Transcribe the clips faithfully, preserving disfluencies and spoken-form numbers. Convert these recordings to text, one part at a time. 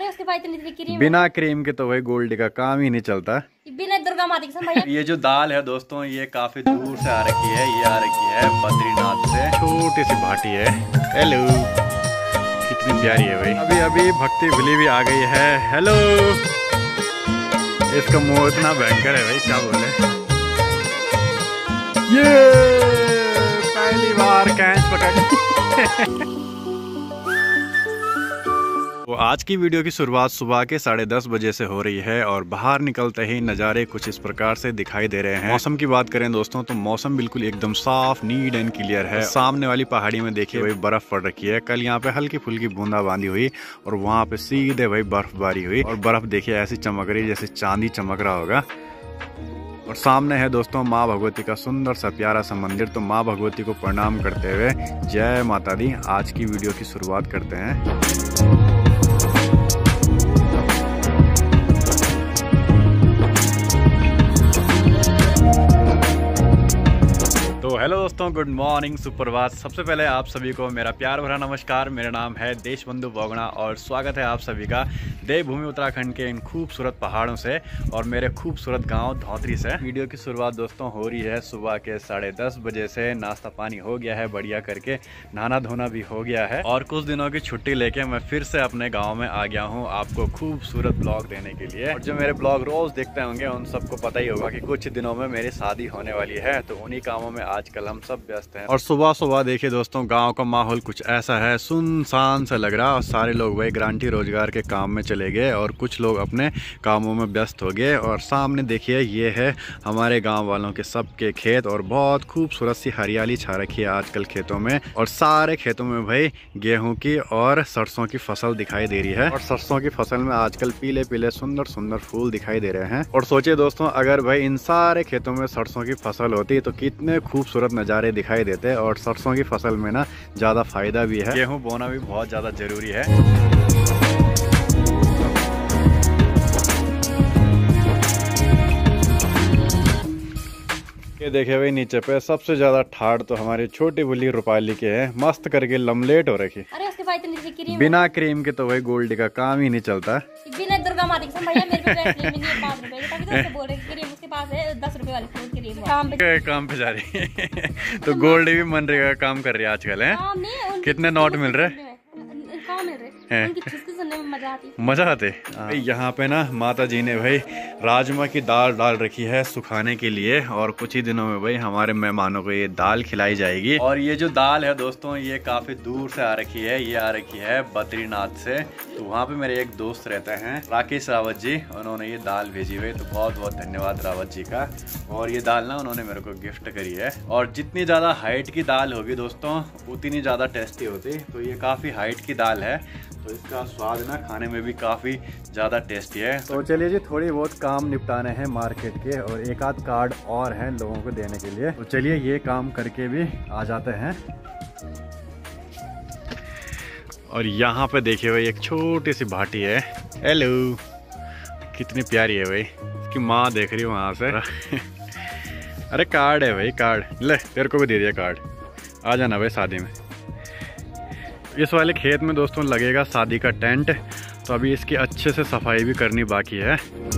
अरे उसके पास इतनी क्रीम, बिना क्रीम के तो भाई गोल्डी का काम ही नहीं चलता। बिना दुर्गा माता के भैया। ये जो दाल है दोस्तों ये काफी दूर से आ रखी है, ये आ रखी है बद्रीनाथ से। छोटी सी भाटी है। हेलो, कितनी प्यारी है भाई। अभी अभी भक्ति भुली भी आ गई है। हेलो, इसका मुंह इतना भयंकर है भाई, क्या बोले। ये पहली बार कैच पकड़। तो आज की वीडियो की शुरुआत सुबह के साढ़े दस बजे से हो रही है और बाहर निकलते ही नज़ारे कुछ इस प्रकार से दिखाई दे रहे हैं। मौसम की बात करें दोस्तों तो मौसम बिल्कुल एकदम साफ, नीट एंड क्लियर है। सामने वाली पहाड़ी में देखिए भाई बर्फ पड़ रखी है। कल यहाँ पे हल्की फुल्की बूंदाबांदी हुई और वहाँ पे सीधे भाई बर्फबारी हुई और बर्फ देखिए ऐसी चमक रही जैसे चांदी चमक रहा होगा। और सामने है दोस्तों माँ भगवती का सुंदर सा प्यारा सा मंदिर। तो माँ भगवती को प्रणाम करते हुए जय माता दी आज की वीडियो की शुरुआत करते हैं। तो हेलो दोस्तों, गुड मॉर्निंग, सुप्रभात। सबसे पहले आप सभी को मेरा प्यार भरा नमस्कार। मेरा नाम है देशबंधु बोगड़ा और स्वागत है आप सभी का देवभूमि उत्तराखंड के इन खूबसूरत पहाड़ों से और मेरे खूबसूरत गांव धौतरी से। वीडियो की शुरुआत दोस्तों हो रही है सुबह के साढ़े दस बजे से। नाश्ता पानी हो गया है बढ़िया करके, नहाना धोना भी हो गया है और कुछ दिनों की छुट्टी लेके मैं फिर से अपने गाँव में आ गया हूँ आपको खूबसूरत ब्लॉग देने के लिए। और जो मेरे ब्लॉग रोज देखते होंगे उन सबको पता ही होगा कि कुछ दिनों में मेरी शादी होने वाली है, तो उन्हीं कामों में आजकल हम सब व्यस्त हैं। और सुबह सुबह देखिए दोस्तों गांव का माहौल कुछ ऐसा है, सुनसान सा लग रहा और सारे लोग वही ग्रांटी रोजगार के काम में चले गए और कुछ लोग अपने कामों में व्यस्त हो गए। और सामने देखिए ये है हमारे गांव वालों के सबके खेत और बहुत खूबसूरत सी हरियाली छा रखी है आजकल खेतों में। और सारे खेतों में भाई गेहूं की और सरसों की फसल दिखाई दे रही है और सरसों की फसल में आजकल पीले पीले सुंदर सुंदर फूल दिखाई दे रहे हैं। और सोचिए दोस्तों अगर भाई इन सारे खेतों में सरसों की फसल होती तो कितने खूबसूरत नज़ारे दिखाई देते। और सरसों की फसल में ना ज़्यादा फायदा भी है, गेहूं बोना भी बहुत ज़्यादा जरूरी है। ये देखे भाई नीचे पे सबसे ज्यादा ठाड़ तो हमारी छोटी बुली रूपाली के है, मस्त करके लमलेट हो रखी। अरे उसके पास इतनी क्रीम, बिना क्रीम के तो भाई गोल्डी का काम ही नहीं चलता। बिना दुर्गा माता के भैया। मेरे पे क्रीम नहीं है पाँच रुपए की, तभी तो उससे बोल रहे क्रीम उसके पास है दस रुपए वाली क्रीम। काम पे काम पे जा रही है। तो गोल्डी भी मनरेगा का काम कर रही है आजकल है। कितने नोट मिल रहे हैं? मजा आती मजा आते। यहाँ पे ना माता जी ने भाई राजमा की दाल डाल रखी है सुखाने के लिए और कुछ ही दिनों में भाई हमारे मेहमानों को ये दाल खिलाई जाएगी। और ये जो दाल है दोस्तों ये काफी दूर से आ रखी है, ये आ रखी है बद्रीनाथ से। तो वहाँ पे मेरे एक दोस्त रहते हैं राकेश रावत जी, उन्होंने ये दाल भेजी हुई, तो बहुत बहुत धन्यवाद रावत जी का। और ये दाल ना उन्होंने मेरे को गिफ्ट करी है। और जितनी ज्यादा हाइट की दाल होगी दोस्तों उतनी ज्यादा टेस्टी होती। तो ये काफी हाइट की दाल है तो इसका स्वाद ना खाने में भी काफ़ी ज़्यादा टेस्टी है। तो चलिए जी थोड़ी बहुत काम निपटाने हैं मार्केट के और एक आध कार्ड और हैं लोगों को देने के लिए। तो चलिए ये काम करके भी आ जाते हैं। और यहाँ पे देखिए भाई एक छोटी सी भाटी है। हेलो, कितनी प्यारी है भाई। इसकी माँ देख रही है वहाँ से। अरे कार्ड है भाई, कार्ड ले, तेरे को भी दे दिया कार्ड। आ जाना भाई शादी में। इस वाले खेत में दोस्तों लगेगा शादी का टेंट, तो अभी इसकी अच्छे से सफाई भी करनी बाकी है।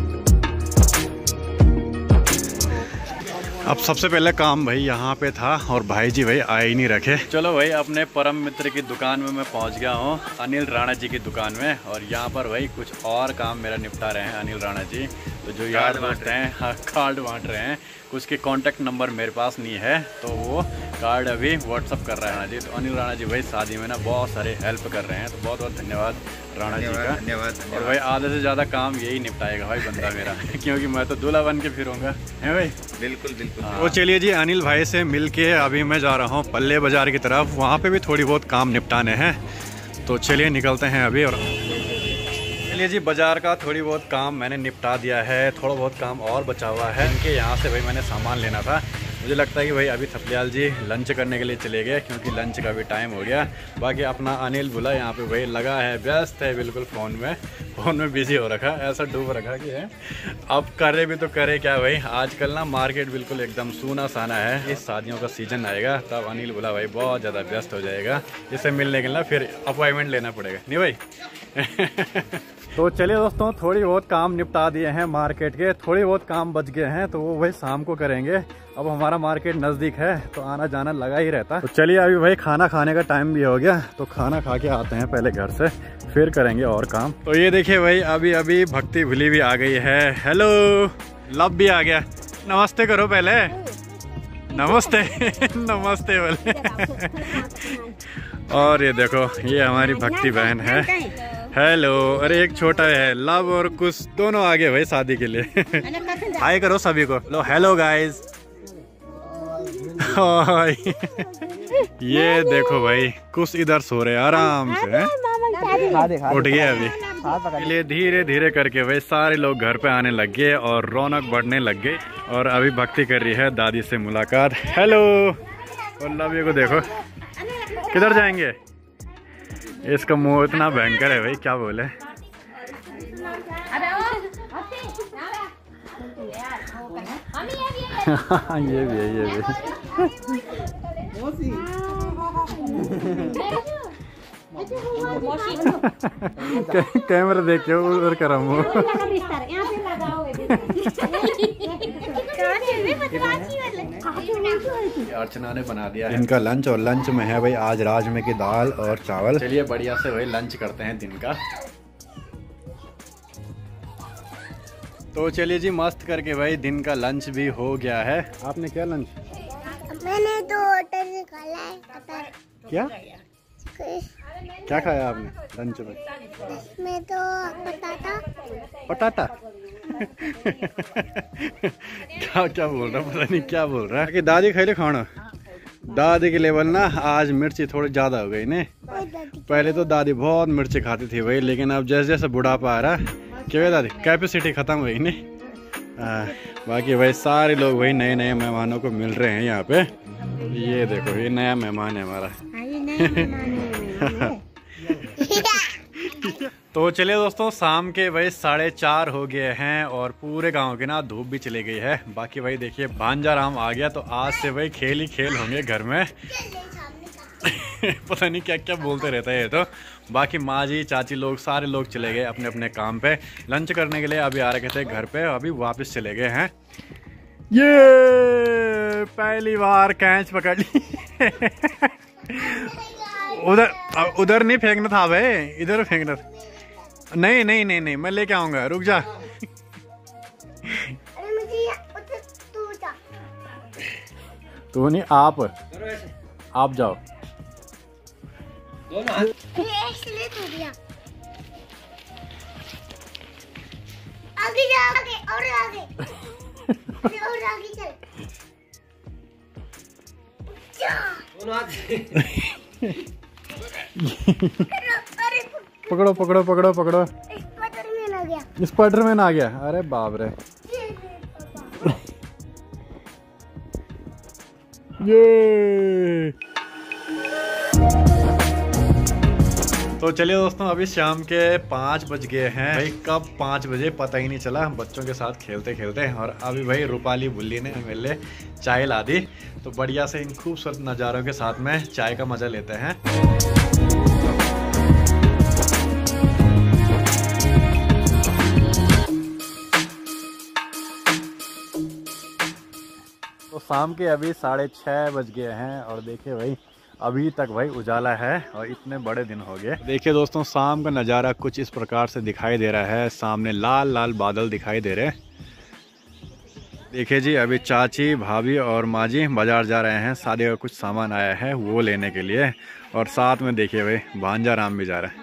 अब सबसे पहले काम भाई यहाँ पे था और भाई जी भाई आए ही नहीं रखे। चलो भाई अपने परम मित्र की दुकान में मैं पहुँच गया हूँ, अनिल राणा जी की दुकान में। और यहाँ पर भाई कुछ और काम मेरा निपटा रहे हैं अनिल राणा जी। तो जो यार दोस्त हैं हाँ कार्ड बांट रहे हैं। कुछ के कांटेक्ट नंबर मेरे पास नहीं है तो वो कार्ड अभी व्हाट्सअप कर रहा है राणा जी। तो अनिल राणा जी भाई शादी में ना बहुत सारे हेल्प कर रहे हैं, तो बहुत बहुत धन्यवाद राणा जी का। धन्यवाद। और भाई आधे से ज़्यादा काम यही निपटाएगा भाई बंदा मेरा। क्योंकि मैं तो दूल्हा बन के फिरूंगा है भाई। बिल्कुल बिल्कुल। तो चलिए जी अनिल भाई से मिल के अभी मैं जा रहा हूँ पल्ले बाज़ार की तरफ, वहाँ पर भी थोड़ी बहुत काम निपटाने हैं। तो चलिए निकलते हैं अभी। और चलिए जी बाज़ार का थोड़ी बहुत काम मैंने निपटा दिया है, थोड़ा बहुत काम और बचा हुआ है। इनके यहाँ से भाई मैंने सामान लेना था। मुझे लगता है कि भाई अभी थपलियाल जी लंच करने के लिए चले गए क्योंकि लंच का भी टाइम हो गया। बाकी अपना अनिल बुला यहाँ पे भाई लगा है, व्यस्त है बिल्कुल फ़ोन में, फ़ोन में बिजी हो रखा, ऐसा डूब रखा कि है। अब करे भी तो करे क्या भाई, आजकल ना मार्केट बिल्कुल एकदम सूना साना है। इस शादियों का सीज़न आएगा तब अनिल बुला भाई बहुत ज़्यादा व्यस्त हो जाएगा। इससे मिलने के लिए फिर अपॉइंटमेंट लेना पड़ेगा नहीं भाई। तो चलिए दोस्तों, थोड़ी बहुत काम निपटा दिए हैं मार्केट के, थोड़ी बहुत काम बच गए हैं तो वो वही शाम को करेंगे। अब हमारा मार्केट नज़दीक है तो आना जाना लगा ही रहता। तो चलिए अभी भाई खाना खाने का टाइम भी हो गया, तो खाना खा के आते हैं पहले घर से, फिर करेंगे और काम। तो ये देखिए भाई, अभी अभी भक्ति भुली भी आ गई है। हेलो, लव भी आ गया। नमस्ते करो पहले, नमस्ते नमस्ते बोले। और ये देखो, ये हमारी भक्ति बहन है। हेलो, अरे एक छोटा है लव और कुछ दोनों आ गए भाई शादी के लिए। हाय करो सभी को। लो हेलो गाइस। ये देखो भाई, कुछ इधर सो रहे आराम से, उठ गए अभी। इसलिए धीरे धीरे करके भाई सारे लोग घर पे आने लग गए और रौनक बढ़ने लग गई। और अभी भक्ति कर रही है दादी से मुलाकात। हेलो, और लव को देखो किधर जाएंगे। इसका मुंह इतना भयंकर है भाई, क्या बोले। ये भी है, ये भी कैमरा देख के उधर करा मुँह। अर्चना ने बना दिया इनका लंच, और लंच में है भाई आज राजमे की दाल और चावल। चलिए बढ़िया से भाई लंच करते हैं दिन का। तो चलिए जी, मस्त करके भाई दिन का लंच भी हो गया है। आपने क्या लंच? मैंने तो होटल से खाया है। क्या क्या खाया आपने लंच में? मैं तो पटाटा पटाटा क्या क्या बोल रहा, पता नहीं क्या बोल रहा है। कि दादी खाई ले खाना। दादी के लेवल ना आज मिर्ची थोड़ी ज्यादा हो गई ने। पहले तो दादी बहुत मिर्ची खाती थी भाई, लेकिन अब जैसे जैसे बुढ़ापा आ रहा, क्या दादी कैपेसिटी खत्म हुई ने। बाकी भाई सारे लोग वही नए नए मेहमानों को मिल रहे हैं यहाँ पे। ये देखो, ये नया मेहमान है हमारा। तो चलिए दोस्तों, शाम के भाई साढ़े चार हो गए हैं और पूरे गांव की ना धूप भी चली गई है। बाकी भाई देखिए भांजा राम आ गया, तो आज से भाई खेल ही खेल होंगे घर में। पता नहीं क्या क्या बोलते रहता है ये तो। बाकी माँ जी चाची लोग सारे लोग चले गए अपने अपने काम पे लंच करने के लिए। अभी आ रखे थे घर पे, अभी वापस चले गए हैं। ये पहली बार कैच पकड़ ली। उधर उधर नहीं फेंकना था भाई, इधर फेंकना था। नहीं नहीं नहीं नहीं, मैं लेके आऊंगा, रुक जा। तू नहीं, आप आप जाओ। आगे जा, आगे और आगे और आगे चल। पकड़ो पकड़ो पकड़ो पकड़ो। स्पाइडरमैन आ गया, स्पाइडरमैन आ गया। अरे बाप रे। ये तो चलिए दोस्तों, अभी शाम के पाँच बज गए हैं भाई। कब पाँच बजे पता ही नहीं चला बच्चों के साथ खेलते खेलते। और अभी भाई रूपाली बुल्ली ने मेरे लिए चाय ला दी, तो बढ़िया से इन खूबसूरत नज़ारों के साथ में चाय का मज़ा लेते हैं। तो शाम के अभी साढ़े छः बज गए हैं और देखिए भाई अभी तक भाई उजाला है और इतने बड़े दिन हो गए। देखिए दोस्तों, शाम का नज़ारा कुछ इस प्रकार से दिखाई दे रहा है। सामने लाल लाल बादल दिखाई दे रहे हैं। देखिए जी, अभी चाची भाभी और माँ जी बाजार जा रहे हैं, शादी का कुछ सामान आया है वो लेने के लिए। और साथ में देखिए भाई भांजा राम भी जा रहा है।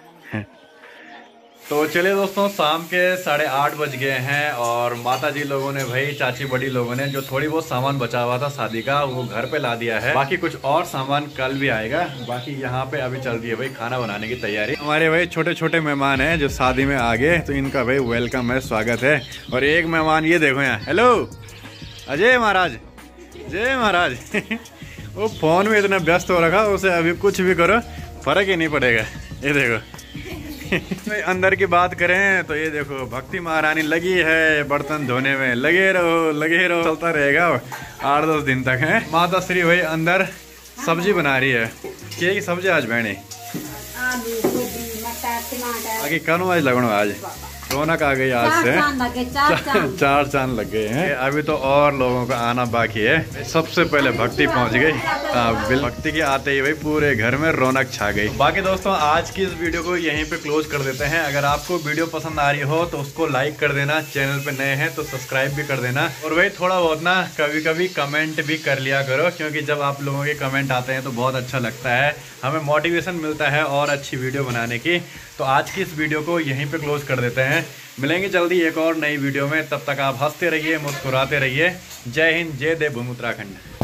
तो चलिए दोस्तों, शाम के साढ़े आठ बज गए हैं और माता जी लोगों ने भाई, चाची बड़ी लोगों ने जो थोड़ी बहुत सामान बचा हुआ था शादी का, वो घर पे ला दिया है। बाकी कुछ और सामान कल भी आएगा। बाकी यहाँ पे अभी चल रही है भाई खाना बनाने की तैयारी। हमारे भाई छोटे छोटे मेहमान हैं जो शादी में आ गए, तो इनका भाई वेलकम है, स्वागत है। और एक मेहमान ये देखो यहाँ, हेलो अजय महाराज, जय महाराज। वो फोन में इतना व्यस्त हो रखा, उसे अभी कुछ भी करो फर्क ही नहीं पड़ेगा। ये देखो। अंदर की बात करें तो ये देखो, भक्ति महारानी लगी है बर्तन धोने में। लगे रहो लगे रहो, चलता रहेगा आठ दस दिन तक है। माता श्री भाई अंदर सब्जी बना रही है। क्या की सब्जी आज बहने? आगे कौन आज लगनो आज रौनक आ गई आज से चार, चार चांद लग गए हैं। अभी तो और लोगों का आना बाकी है। सबसे पहले भक्ति पहुंच गई। भक्ति के आते ही भाई पूरे घर में रौनक छा गई। बाकी दोस्तों आज की इस वीडियो को यहीं पे क्लोज कर देते हैं। अगर आपको वीडियो पसंद आ रही हो तो उसको लाइक कर देना, चैनल पे नए हैं तो सब्सक्राइब भी कर देना, और भाई थोड़ा बहुत ना कभी कभी कमेंट भी कर लिया करो, क्योंकि जब आप लोगों के कमेंट आते हैं तो बहुत अच्छा लगता है, हमें मोटिवेशन मिलता है और अच्छी वीडियो बनाने की। तो आज की इस वीडियो को यहीं पे क्लोज कर देते हैं। मिलेंगे जल्दी एक और नई वीडियो में, तब तक आप हंसते रहिए, मुस्कुराते रहिए। जय हिंद, जय देव भूमि उत्तराखंड।